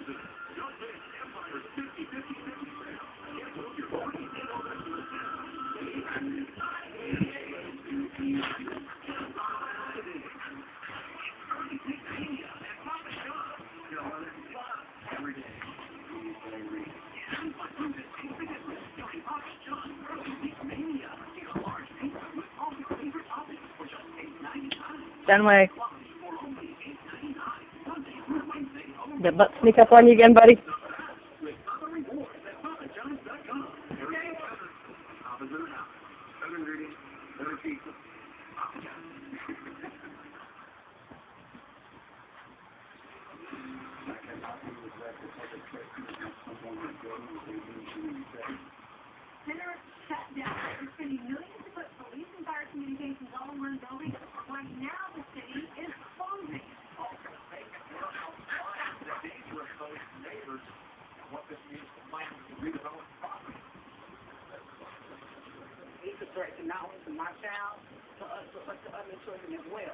Fenway. Did butt sneak up on you again, buddy? Center shut down. They're spending millions to put police and fire communications all in one building. Right now, the city is closing. It's a threat to not only to my child, but to other children as well.